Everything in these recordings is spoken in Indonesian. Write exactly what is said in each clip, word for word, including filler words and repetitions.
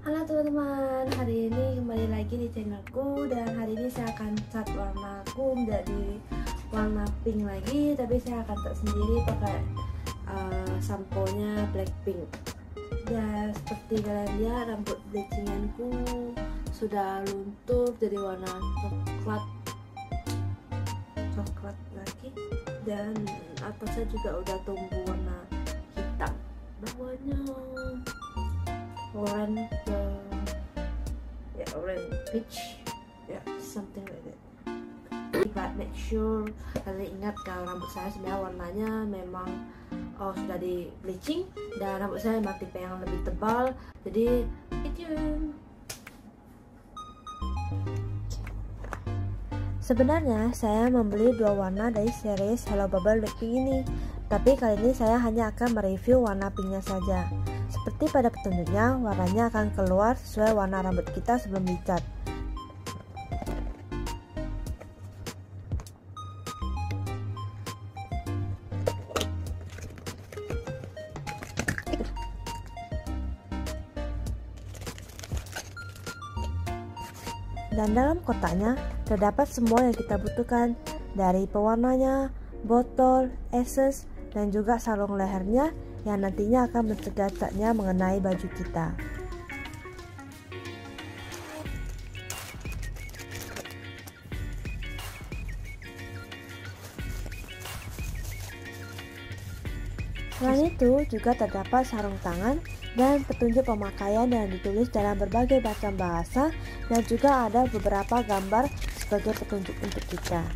Halo teman-teman, hari ini kembali lagi di channelku. Dan hari ini saya akan cat warnaku menjadi warna pink lagi. Tapi saya akan cat sendiri pakai uh, sampo-nya Blackpink. Dan seperti kalian lihat, rambut bleachinganku sudah luntur jadi warna coklat Coklat lagi. Dan atasnya juga udah tumbuh warna hitam. Bawahnya orange, uh, yeah, orange peach, yeah, something like that. But make sure kalian ingat kalau rambut saya sebenarnya warnanya memang oh, sudah di bleaching, dan rambut saya memang tipe yang lebih tebal, jadi stay tune. Sebenarnya saya membeli dua warna dari series Hello Bubble Blackpink ini, tapi kali ini saya hanya akan mereview warna pinknya saja. Seperti pada petunjuknya, warnanya akan keluar sesuai warna rambut kita sebelum dicat. Dan dalam kotaknya terdapat semua yang kita butuhkan, dari pewarnanya, botol, essence, dan juga sarung lehernya yang nantinya akan mencegah catnya mengenai baju kita. Selain itu juga terdapat sarung tangan dan petunjuk pemakaian yang ditulis dalam berbagai macam bahasa, dan juga ada beberapa gambar sebagai petunjuk untuk kita.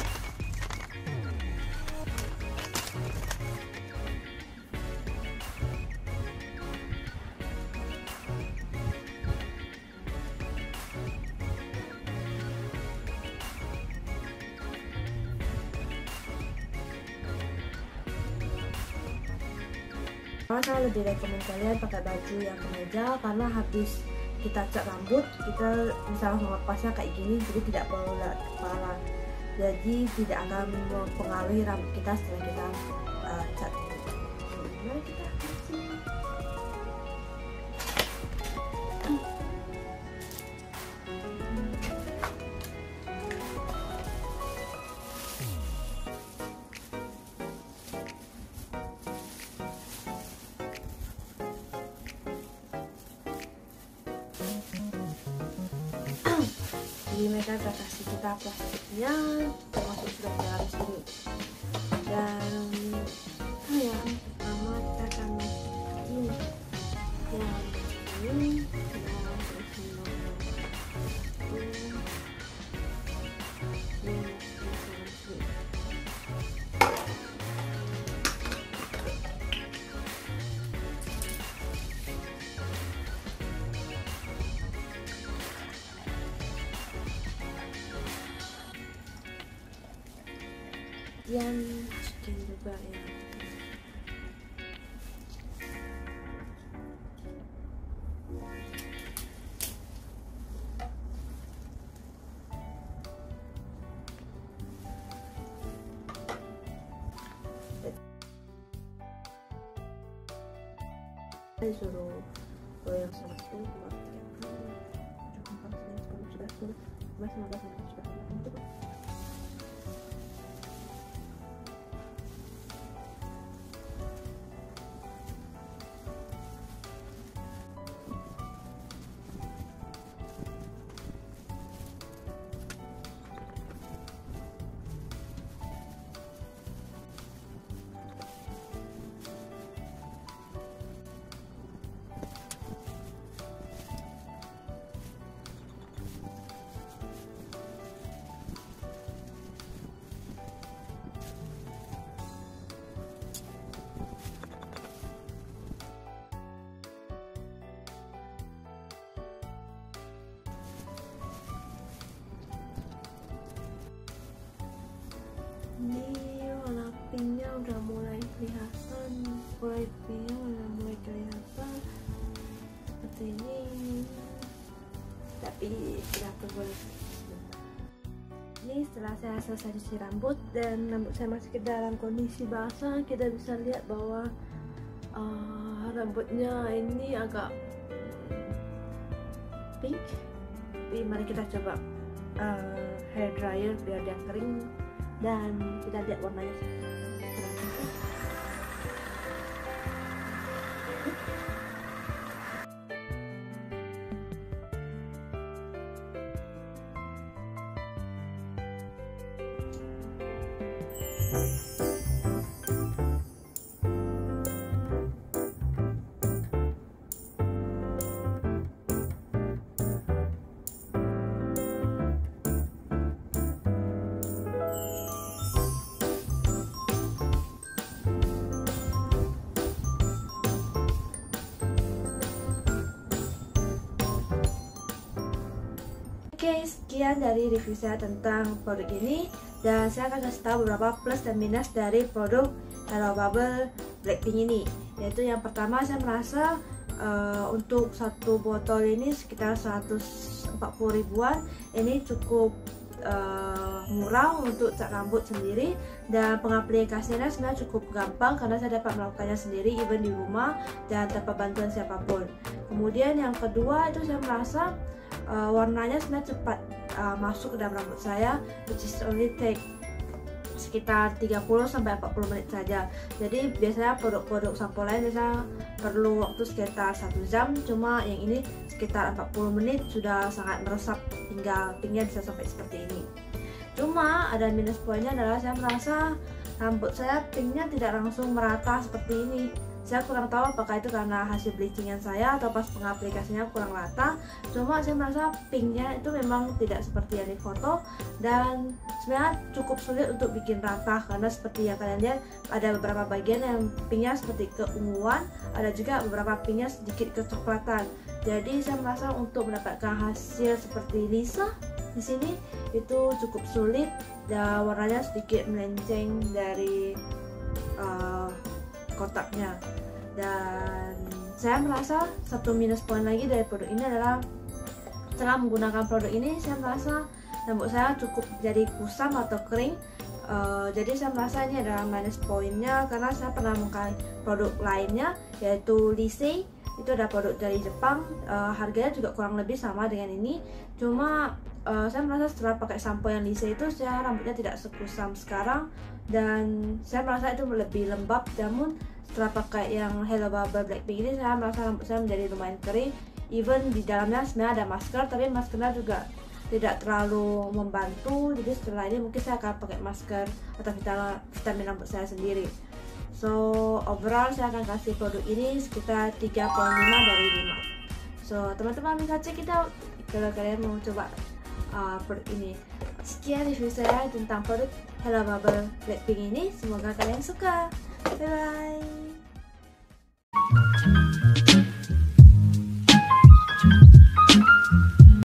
Saya lebih rekomend kalian pakai baju yang kemeja, karena habis kita cat rambut kita bisa langsung lepasnya kayak gini, jadi tidak perlu lihat kepala, jadi tidak akan mempengaruhi rambut kita setelah kita uh, cat. Mari kita kasih. Jadi mereka akan kasih kita plastiknya, termasuk sudah di harus ini. Dan oh ya, pertama kita akan masukin yang ini, yang terus yang masukin juga ya. Disuruh goyang sama sepuluh, dua, tiga, empat, lima, sepuluh, sebelas, sepuluh, sebelas, lima belas, enam belas, tujuh belas, delapan belas. Ini warna pinknya udah mulai kelihatan, mulai pinknya udah mulai kelihatan seperti ini, tapi tidak perlu. Ini setelah saya selesai cuci rambut dan rambut saya masih ke dalam kondisi basah, kita bisa lihat bahwa uh, rambutnya ini agak pink. Tapi mari kita coba uh, hair dryer biar dia kering dan kita lihat warnanya. Oke, sekian dari review saya tentang produk ini, dan saya akan kasih tahu beberapa plus dan minus dari produk Hello Bubble Blackpink ini. Yaitu yang pertama, saya merasa uh, untuk satu botol ini sekitar seratus empat puluh ribuan. Ini cukup uh, murah untuk cat rambut sendiri, dan pengaplikasiannya sebenarnya cukup gampang karena saya dapat melakukannya sendiri even di rumah dan tanpa bantuan siapapun. Kemudian yang kedua itu saya merasa Uh, warnanya sebenarnya cepat uh, masuk ke dalam rambut saya, which is only take sekitar tiga puluh sampai empat puluh menit saja. Jadi biasanya produk-produk sampo lain biasanya perlu waktu sekitar satu jam, cuma yang ini sekitar empat puluh menit sudah sangat meresap hingga pinknya bisa sampai seperti ini. Cuma ada minus poinnya adalah saya merasa rambut saya pinknya tidak langsung merata seperti ini. Saya kurang tahu apakah itu karena hasil bleachingan saya atau pas pengaplikasinya kurang rata. Cuma saya merasa pinknya itu memang tidak seperti yang di foto, dan sebenarnya cukup sulit untuk bikin rata karena seperti yang kalian lihat ada beberapa bagian yang pinknya seperti keunguan, ada juga beberapa pinknya sedikit kecoklatan. Jadi saya merasa untuk mendapatkan hasil seperti Lisa di sini itu cukup sulit, dan warnanya sedikit melenceng dari uh, kotaknya. Dan saya merasa satu minus poin lagi dari produk ini adalah setelah menggunakan produk ini saya merasa rambut saya cukup jadi kusam atau kering. Uh, jadi saya merasa ini adalah minus poinnya karena saya pernah memakai produk lainnya yaitu Lise. Itu ada produk dari Jepang, uh, harganya juga kurang lebih sama dengan ini. Cuma uh, saya merasa setelah pakai sampo yang Lise itu saya rambutnya tidak sekusam sekarang, dan saya merasa itu lebih lembab. Namun setelah pakai yang Hello Bubble Blackpink ini saya merasa rambut saya menjadi lumayan kering. Even di dalamnya sebenarnya ada masker, tapi maskernya juga tidak terlalu membantu. Jadi setelah ini mungkin saya akan pakai masker atau vitamin, vitamin rambut saya sendiri. So overall saya akan kasih produk ini sekitar tiga koma lima dari lima. So teman-teman bisa cek kita kalau kalian mau coba uh, produk ini. Sekian review saya tentang produk Hello Bubble Blackpink ini. Semoga kalian suka. Bye bye.